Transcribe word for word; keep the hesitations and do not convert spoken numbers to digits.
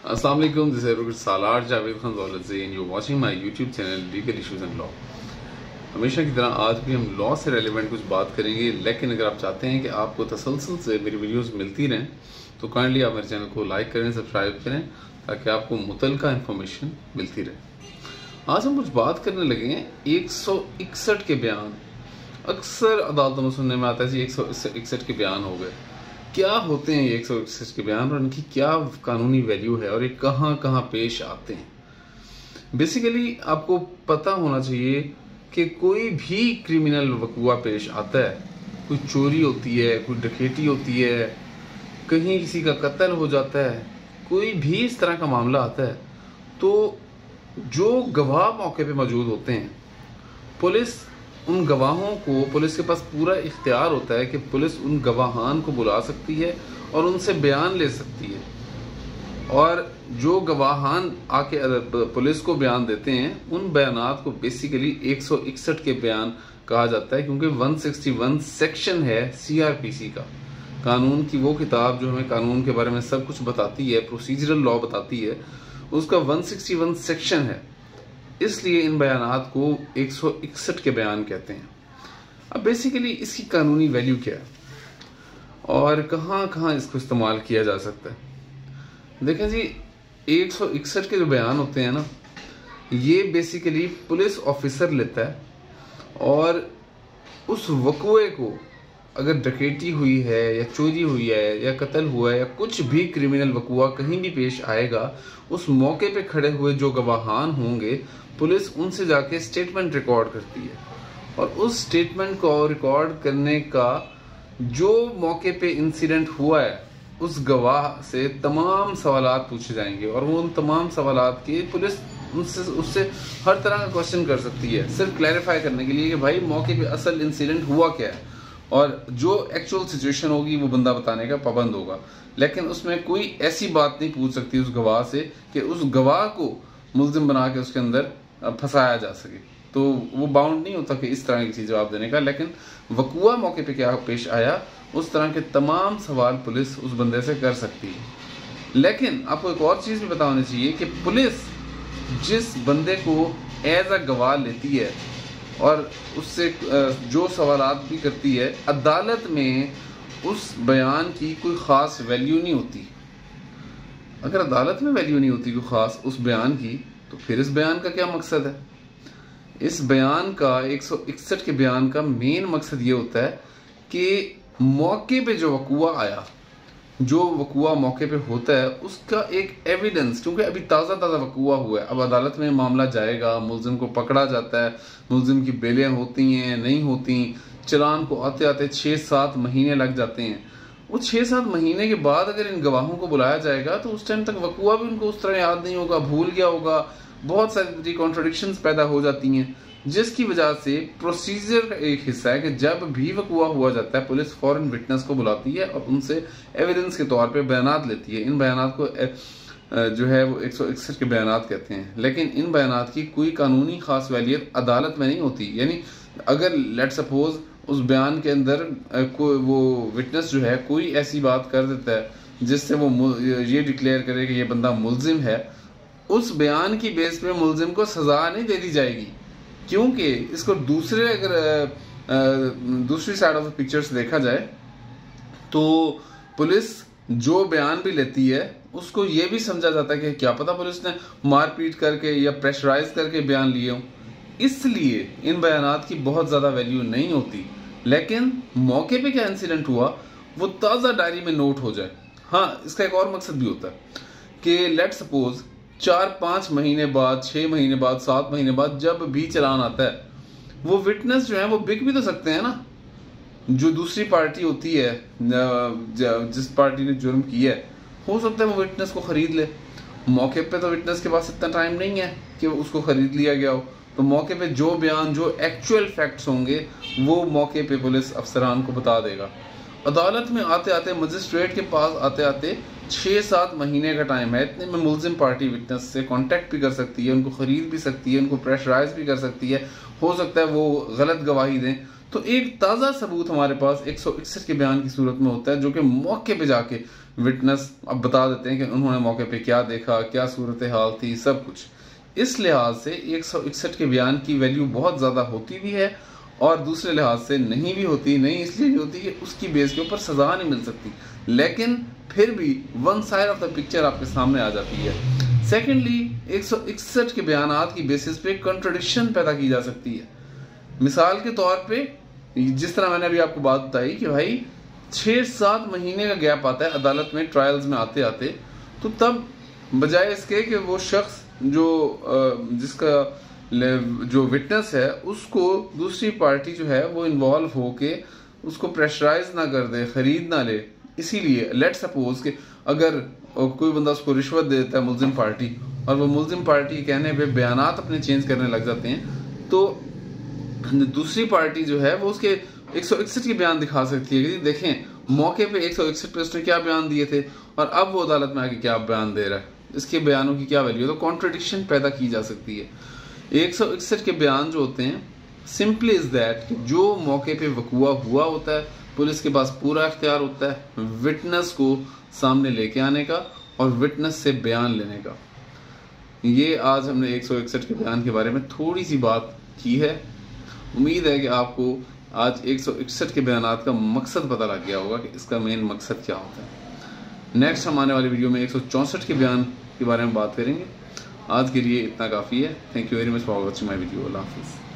Assalamu alaikum, this is Advocate Salar Javed Khan Dawlatzi and you're watching my YouTube channel Legal Issues and Law। हमेशा की तरह आज भी हम law से रेलिवेंट कुछ बात करेंगे, लेकिन अगर आप चाहते हैं कि आपको तसलसल से मेरी वीडियोस मिलती रहें तो काइंडली आप मेरे चैनल को लाइक करें, सब्सक्राइब करें ताकि आपको मुतलका इन्फॉर्मेशन मिलती रहे। आज हम कुछ बात करने लगे हैं एक सौ इकसठ के बयान। अक्सर अदालतों में सुनने में आता है जी एक सौ इकसठ के बयान हो गए। क्या होते हैं ये एक सौ इकसठ के बयान और इनकी क्या कानूनी वैल्यू है और ये कहाँ कहाँ पेश आते हैं। बेसिकली आपको पता होना चाहिए कि कोई भी क्रिमिनल वक़ुआ पेश आता है, कोई चोरी होती है, कोई डकैती होती है, कहीं किसी का कत्ल हो जाता है, कोई भी इस तरह का मामला आता है, तो जो गवाह मौके पे मौजूद होते हैं, पुलिस उन गवाहों को, पुलिस के पास पूरा इख्तियार होता है कि पुलिस उन गवाहान को बुला सकती है और उनसे बयान ले सकती है। और जो गवाहान आके पुलिस को बयान देते हैं उन बयानात को बेसिकली एक सौ इकसठ के बयान कहा जाता है, क्योंकि एक सौ इकसठ सेक्शन है सीआरपीसी का, कानून की वो किताब जो हमें कानून के बारे में सब कुछ बताती है, प्रोसीजरल लॉ बताती है, उसका एक सौ इकसठ सेक्शन है। इसलिए इन बयानात को एक सौ इकसठ के बयान कहते हैं। अब बेसिकली इसकी कानूनी वैल्यू क्या है और कहाँ कहाँ इसको इस्तेमाल किया जा सकता है। देखें जी, एक सौ इकसठ के जो बयान होते हैं ना, ये बेसिकली पुलिस ऑफिसर लेता है और उस वक़ुए को, अगर डकैती हुई है या चोरी हुई है या कत्ल हुआ है या कुछ भी क्रिमिनल वक़ुआ कहीं भी पेश आएगा, उस मौके पे खड़े हुए जो गवाहान होंगे, पुलिस उनसे जाके स्टेटमेंट रिकॉर्ड करती है और उस स्टेटमेंट को रिकॉर्ड करने का जो मौके पे इंसिडेंट हुआ है उस गवाह से तमाम सवालात पूछे जाएंगे और वो उन तमाम सवालात के पुलिस उनसे उससे हर तरह का क्वेश्चन कर सकती है, सिर्फ क्लैरिफाई करने के लिए कि भाई मौके पे असल इंसिडेंट हुआ क्या है, और जो एक्चुअल सिचुएशन होगी वो बंदा बताने का पाबंद होगा। लेकिन उसमें कोई ऐसी बात नहीं पूछ सकती उस गवाह से कि उस गवाह को मुल्जिम बना के उसके अंदर फंसाया जा सके, तो वो बाउंड नहीं होता कि इस तरह की चीज़ जवाब देने का। लेकिन वक़ुआ मौके पे क्या पेश आया, उस तरह के तमाम सवाल पुलिस उस बंदे से कर सकती है। लेकिन आपको एक और चीज़ भी पता होनी चाहिए कि पुलिस जिस बंदे को एज अ गवाह लेती है और उससे जो सवालात भी करती है, अदालत में उस बयान की कोई ख़ास वैल्यू नहीं होती। अगर अदालत में वैल्यू नहीं होती कोई ख़ास उस बयान की, तो फिर इस बयान का क्या मकसद है। इस बयान का, एक सौ इकसठ के बयान का मेन मकसद ये होता है कि मौके पे जो वक़ुआ आया, जो वक़ुआ मौके पे होता है, उसका एक एविडेंस, क्योंकि अभी ताज़ा ताज़ा वक़ुआ हुआ है, अब अदालत में मामला जाएगा, मुल्ज़िम को पकड़ा जाता है, मुल्ज़िम की बेलें होती हैं नहीं होती, चलान को आते आते छः सात महीने लग जाते हैं। वो छः सात महीने के बाद अगर इन गवाहों को बुलाया जाएगा तो उस टाइम तक वक़ुआ भी उनको उस तरह याद नहीं होगा, भूल गया होगा, बहुत सारी कॉन्ट्रडिक्शंस पैदा हो जाती हैं, जिसकी वजह से प्रोसीजर का एक हिस्सा है कि जब भी वक़ुआ हुआ जाता है पुलिस फॉरेन विटनेस को बुलाती है और उनसे एविडेंस के तौर पे बयानात लेती है। इन बयानात को जो है वो एक सौ इकसठ के बयानात कहते हैं। लेकिन इन बयानात की कोई कानूनी खास वैलियत अदालत में नहीं होती। यानी अगर लेट सपोज उस बयान के अंदर कोई वो विटनेस जो है कोई ऐसी बात कर देता है जिससे वो ये डिक्लेयर करे कि ये बंदा मुल्जिम है, उस बयान की बेस पे मुल्जिम को सजा नहीं दे दी जाएगी, क्योंकि इसको दूसरे अगर दूसरी साइड ऑफ द पिक्चर से देखा जाए तो पुलिस जो बयान भी लेती है उसको ये भी समझा जाता है कि क्या पता पुलिस ने मारपीट करके या प्रेशराइज करके बयान लिए हों, इसलिए इन बयानात की बहुत ज़्यादा वैल्यू नहीं होती। लेकिन मौके पे क्या इंसिडेंट हुआ वो ताज़ा डायरी में नोट हो जाए। हाँ, इसका एक और मकसद भी होता है कि लेट सपोज चार पाँच महीने बाद, छः महीने बाद, सात महीने बाद जब भी चलान आता है, वो विटनेस जो है वो बिक भी तो सकते हैं ना। जो दूसरी पार्टी होती है, जिस पार्टी ने जुर्म किया है, हो सकता है वो विटनेस को ख़रीद ले। मौके पे तो विटनेस के पास इतना टाइम नहीं है कि उसको ख़रीद लिया गया हो, तो मौके पे जो बयान, जो एक्चुअल फैक्ट्स होंगे वो मौके पे पुलिस अफसरान को बता देगा। अदालत में आते आते, मजिस्ट्रेट के पास आते आते छः सात महीने का टाइम है, इतने में मुलजिम पार्टी विटनेस से कांटेक्ट भी कर सकती है, उनको ख़रीद भी सकती है, उनको प्रेशराइज भी कर सकती है, हो सकता है वो गलत गवाही दें। तो एक ताज़ा सबूत हमारे पास एक सौ इकसठ के बयान की सूरत में होता है, जो कि मौके पे जाके विटनेस अब बता देते हैं कि उन्होंने मौके पे क्या देखा, क्या सूरत हाल थी, सब कुछ। इस लिहाज से एक सौ इकसठ के बयान की वैल्यू बहुत ज़्यादा होती भी है और दूसरे लिहाज से नहीं भी होती। नहीं इसलिए नहीं होती कि उसकी बेस के ऊपर सज़ा नहीं मिल सकती, लेकिन फिर भी one side of the picture आपके सामने आ जाती है। सेकेंडली, एक सौ इकसठ के बयानात की बेसिस पे कंट्रडिक्शन पैदा की जा सकती है। मिसाल के तौर पे जिस तरह मैंने अभी आपको बात बताई कि भाई छः सात महीने का गैप आता है अदालत में ट्रायल्स में आते आते, तो तब बजाय इसके कि वो शख्स जो जिसका जो विटनेस है उसको दूसरी पार्टी जो है वो इन्वॉल्व होके उसको प्रेशराइज ना कर दे, खरीद ना ले। इसीलिए लेट सपोज कि अगर कोई बंदा उसको रिश्वत दे देता है मुलजिम पार्टी, और वो मुलजिम पार्टी कहने पे बयानात अपने चेंज करने लग जाते हैं, तो दूसरी पार्टी जो है वो उसके एक सौ इकसठ के बयान दिखा सकती है कि देखें मौके पे एक सौ इकसठ पे उसने क्या बयान दिए थे और अब वो अदालत में आके क्या बयान दे रहा है, इसके बयानों की क्या वैल्यू है। तो कॉन्ट्रडिक्शन पैदा की जा सकती है। एक सौ इकसठ के बयान जो होते हैं सिंपली इज दैट जो मौके पे वकुआ हुआ होता है, पुलिस के पास पूरा इख्तियार होता है विटनेस को सामने लेके आने का और विटनेस से बयान लेने का। ये आज हमने एक सौ इकसठ के बयान के बारे में थोड़ी सी बात की है। उम्मीद है कि आपको आज एक सौ इकसठ के बयानात का मकसद पता लग गया होगा कि इसका मेन मकसद क्या होता है। नेक्स्ट हम आने वाली वीडियो में एक सौ चौंसठ के बयान के बारे में बात करेंगे। आज के लिए इतना काफ़ी है। Thank you very much for watching my video. अल्लाह हाफिज़।